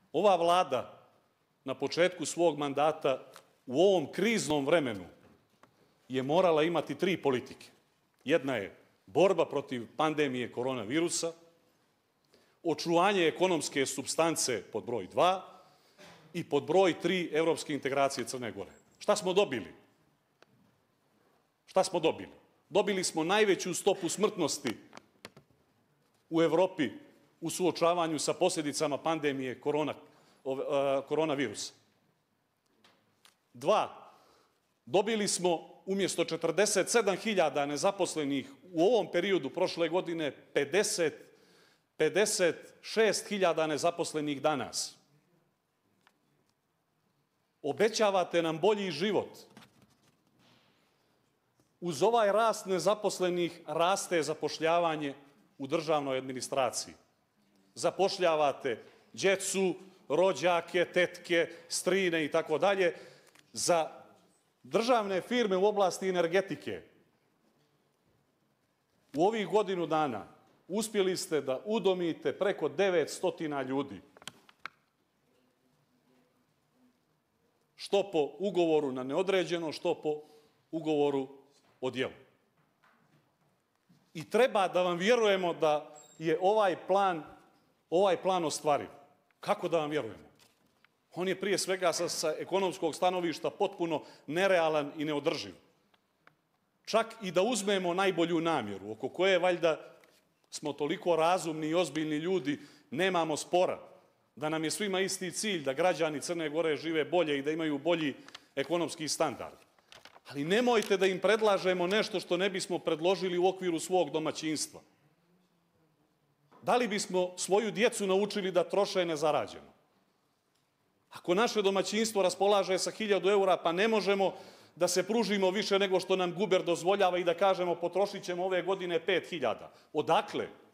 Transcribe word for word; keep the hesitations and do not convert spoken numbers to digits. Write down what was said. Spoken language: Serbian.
Ova vlada na početku svog mandata u ovom kriznom vremenu je morala imati tri politike. Jedna je borba protiv pandemije koronavirusa, očuvanje ekonomske supstance pod broj dva i pod broj tri evropske integracije Crne Gore. Šta smo dobili? Šta smo dobili? Dobili smo najveću stopu smrtnosti u Evropi u suočavanju sa posljedicama pandemije korona, koronavirusa. Dva, dobili smo umjesto četrdeset sedam hiljada nezaposlenih u ovom periodu prošle godine pedeset, pedeset šest hiljada nezaposlenih danas. Obećavate nam bolji život. Uz ovaj rast nezaposlenih raste zapošljavanje u državnoj administraciji. Zapošljavate djecu, rođake, tetke, strine i tako dalje. Za državne firme u oblasti energetike u ovih godinu dana uspjeli ste da udomite preko devetsto ljudi. Što po ugovoru na neodređeno, što po ugovoru o djelu. I treba da vam vjerujemo da je ovaj plan, ovaj plan ostvariv. Kako da vam vjerujemo? On je prije svega sa, sa ekonomskog stanovišta potpuno nerealan i neodrživ. Čak i da uzmemo najbolju namjeru, oko koje valjda smo toliko razumni i ozbiljni ljudi, nemamo spora, da nam je svima isti cilj, da građani Crne Gore žive bolje i da imaju bolji ekonomski standard. Ali nemojte da im predlažemo nešto što ne bismo predložili u okviru svog domaćinstva. Da li bismo svoju djecu naučili da troše nezarađeno? Ako naše domaćinstvo raspolaže sa hiljadu eura, pa ne možemo da se pružimo više nego što nam guber dozvoljava i da kažemo potrošit ćemo ove godine pet hiljada. Odakle?